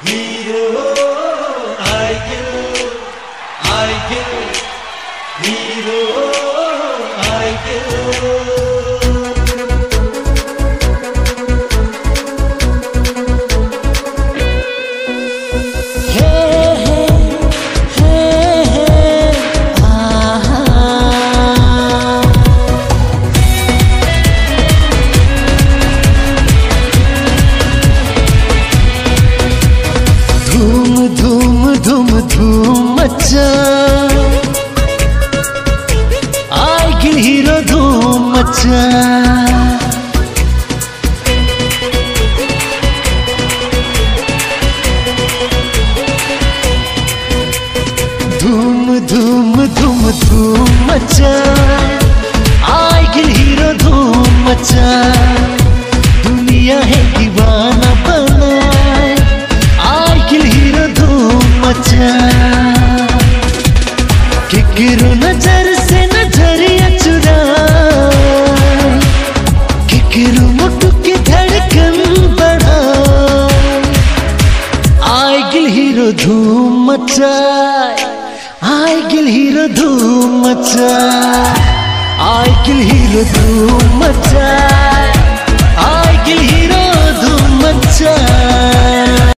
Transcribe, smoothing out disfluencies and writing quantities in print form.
hero. I kill, hero. I kill. धूम मचा I kill hero धूम मचा धूम धूम धूम धूम मचा I kill hero धूम मचा दुनिया है दीवाना बनाए I kill hero धूम मचा किकरू नजर से नजरिया चुराए किकरू मुट्ठू की धड़कन बढ़ाए I kill hero धूम मचाए I kill hero धूम मचाए I kill hero धूम मचाए